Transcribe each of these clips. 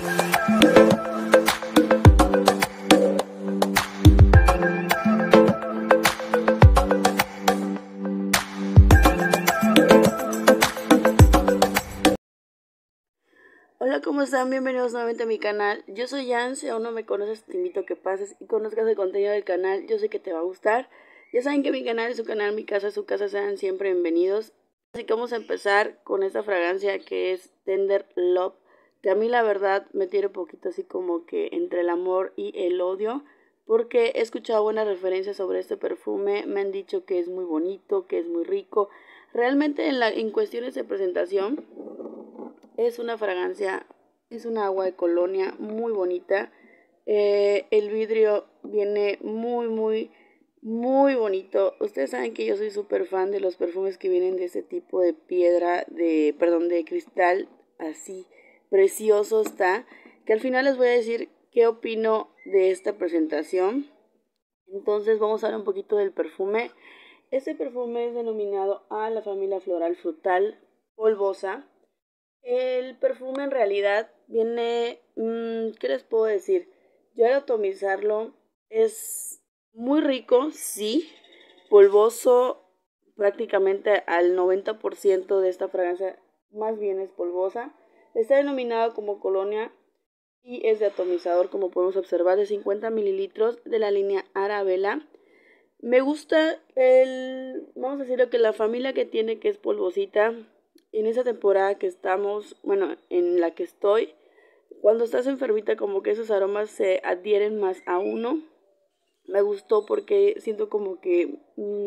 Hola, ¿cómo están? Bienvenidos nuevamente a mi canal. Yo soy Jan, si aún no me conoces te invito a que pases y conozcas el contenido del canal. Yo sé que te va a gustar. Ya saben que mi canal es su canal, mi casa es su casa, sean siempre bienvenidos. Así que vamos a empezar con esta fragancia que es Tender Love, que a mí la verdad me tiene un poquito así como que entre el amor y el odio, porque he escuchado buenas referencias sobre este perfume, me han dicho que es muy bonito, que es muy rico. Realmente en cuestiones de presentación es una fragancia, es un agua de colonia muy bonita. El vidrio viene muy bonito. Ustedes saben que yo soy súper fan de los perfumes que vienen de ese tipo de piedra, de cristal, así precioso está. Que al final les voy a decir qué opino de esta presentación. Entonces vamos a hablar un poquito del perfume. Este perfume es denominado a la familia floral frutal polvosa. El perfume en realidad viene, ¿qué les puedo decir? Yo al atomizarlo es muy rico, sí, polvoso, prácticamente al 90% de esta fragancia más bien es polvosa. Está denominado como colonia y es de atomizador, como podemos observar, de 50 mililitros de la línea Arabella. Me gusta vamos a decirlo que la familia que tiene, que es polvosita. En esa temporada que estamos, bueno, en la que estoy, cuando estás enfermita como que esos aromas se adhieren más a uno. Me gustó porque siento como que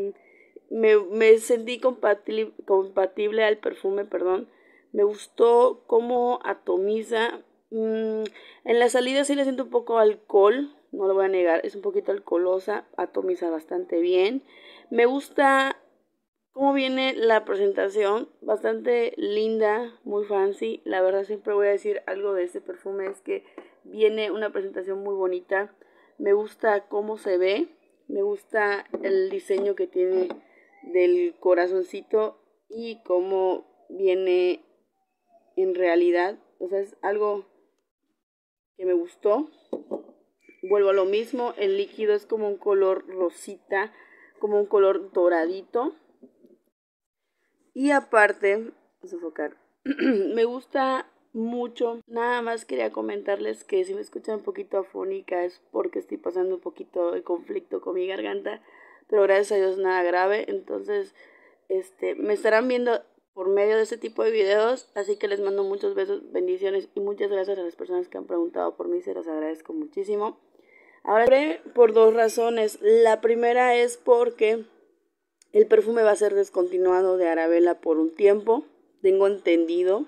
me sentí compatible al perfume, perdón. Me gustó cómo atomiza. En la salida sí le siento un poco alcohol, no lo voy a negar, es un poquito alcoholosa, atomiza bastante bien. Me gusta cómo viene la presentación, bastante linda, muy fancy. La verdad siempre voy a decir algo de este perfume, es que viene una presentación muy bonita. Me gusta cómo se ve, me gusta el diseño que tiene del corazoncito y cómo viene en realidad. O sea, es algo que me gustó. Vuelvo a lo mismo, el líquido es como un color rosita, como un color doradito. Y aparte, vamos a enfocar, me gusta mucho. Nada más quería comentarles que si me escuchan un poquito afónica es porque estoy pasando un poquito de conflicto con mi garganta, pero gracias a Dios nada grave. Entonces, me estarán viendo por medio de este tipo de videos, así que les mando muchos besos, bendiciones y muchas gracias a las personas que han preguntado por mí, se los agradezco muchísimo. Ahora, por dos razones. La primera es porque el perfume va a ser descontinuado de Arabella por un tiempo, tengo entendido.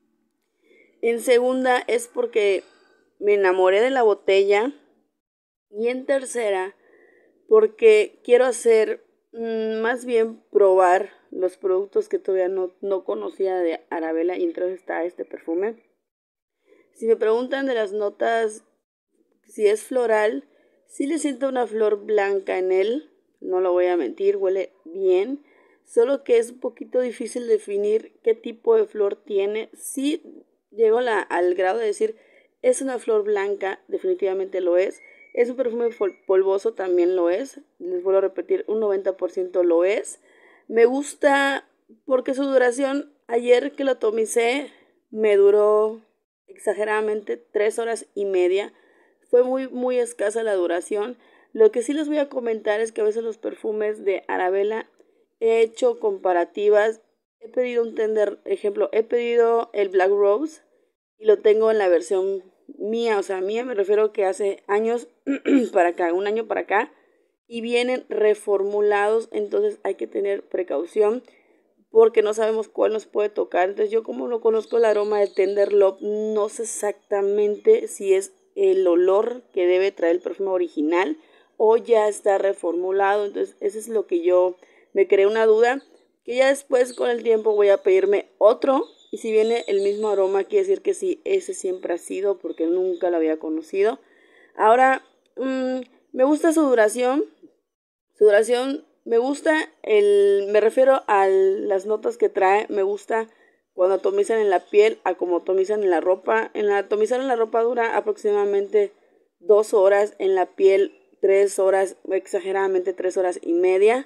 En segunda es porque me enamoré de la botella. Y en tercera, porque quiero hacer, más bien probar los productos que todavía no conocía de Arabella, y entre ellos está este perfume. Si me preguntan de las notas, si es floral, sí le siento una flor blanca en él, no lo voy a mentir, huele bien, solo que es un poquito difícil definir qué tipo de flor tiene. Sí llego al grado de decir, es una flor blanca, definitivamente lo es. Es un perfume polvoso, también lo es. Les vuelvo a repetir, un 90% lo es. Me gusta porque su duración, ayer que lo atomicé, me duró exageradamente 3 horas y media. Fue muy escasa la duración. Lo que sí les voy a comentar es que a veces los perfumes de Arabella he hecho comparativas. He pedido un tender, ejemplo, he pedido el Black Rose y lo tengo en la versión mía, o sea, mía me refiero que hace años para acá, un año para acá, y vienen reformulados, entonces hay que tener precaución porque no sabemos cuál nos puede tocar. Entonces yo, como no conozco el aroma de Tender Love, no sé exactamente si es el olor que debe traer el perfume original o ya está reformulado. Entonces eso es lo que yo me creé una duda, que ya después con el tiempo voy a pedirme otro, y si viene el mismo aroma quiere decir que sí, ese siempre ha sido, porque nunca lo había conocido. Ahora, me gusta su duración. Su duración me gusta, me refiero a las notas que trae. Me gusta cuando atomizan en la piel a como atomizan en la ropa. Atomizar en la ropa dura aproximadamente 2 horas, en la piel 3 horas, exageradamente 3 horas y media.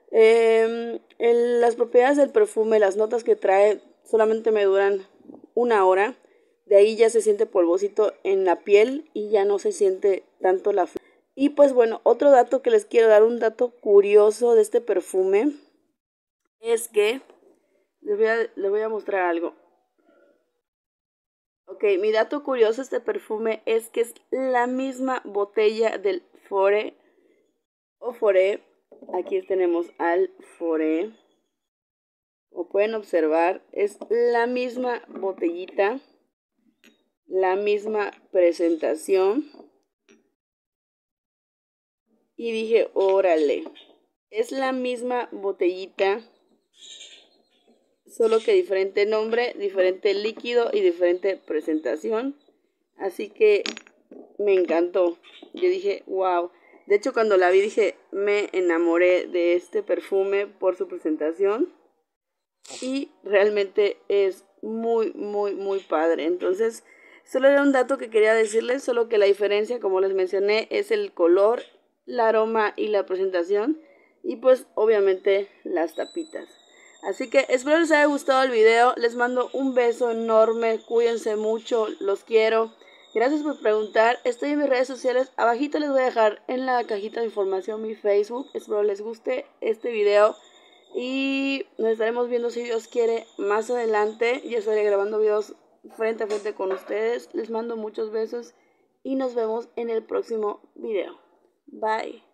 Las propiedades del perfume, las notas que trae, solamente me duran 1 hora. De ahí ya se siente polvosito en la piel y ya no se siente tanto la flor. Y pues bueno, otro dato que les quiero dar, un dato curioso de este perfume, es que les voy a mostrar algo. Ok, mi dato curioso de este perfume es que es la misma botella del Fore o Foré. Aquí tenemos al Foré. Como pueden observar, es la misma botellita, la misma presentación. Y dije, órale, es la misma botellita, solo que diferente nombre, diferente líquido y diferente presentación. Así que me encantó. Yo dije, wow. De hecho, cuando la vi dije, me enamoré de este perfume por su presentación. Y realmente es muy, muy, muy padre. Entonces, solo era un dato que quería decirles, solo que la diferencia, como les mencioné, es el color, el aroma y la presentación. Y pues, obviamente, las tapitas. Así que espero les haya gustado el video. Les mando un beso enorme. Cuídense mucho. Los quiero. Gracias por preguntar. Estoy en mis redes sociales. Abajito les voy a dejar en la cajita de información mi Facebook. Espero les guste este video. Y nos estaremos viendo, si Dios quiere, más adelante. Yo estaré grabando videos frente a frente con ustedes. Les mando muchos besos y nos vemos en el próximo video. Bye.